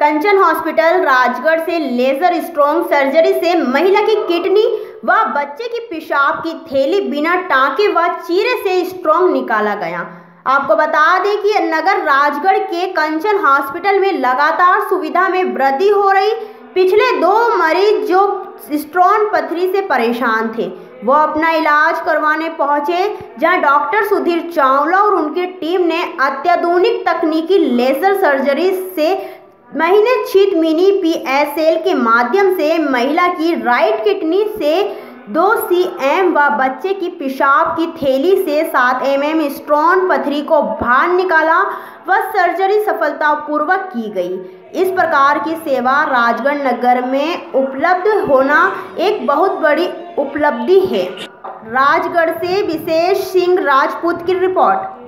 कंचन hospital Rajgarh से laser stroke surgery से महिला की किडनी व बच्चे की पेशाब की थैली बिना टाँके व चीरे से स्ट्रोक निकाला गया। आपको बता दें कि नगर राजगढ़ के कंचन हॉस्पिटल में लगातार सुविधा में वृद्धि हो रही। पिछले 2 मरीज जो स्टोन पथरी से परेशान थे वो अपना इलाज करवाने पहुंचे, जहां डॉक्टर सुधीर चावला और उनकी टीम ने अत्याधुनिक तकनीकी लेजर सर्जरी से महीने छिद मिनी PSL के माध्यम से महिला की राइट किडनी से 2 cm व बच्चे की पेशाब की थैली से 7 mm स्टोन पथरी को बाहर निकाला व सर्जरी सफलतापूर्वक की गई। इस प्रकार की सेवा राजगढ़ नगर में उपलब्ध होना एक बहुत बड़ी उपलब्धि है। राजगढ़ से विशेष सिंह राजपूत की रिपोर्ट।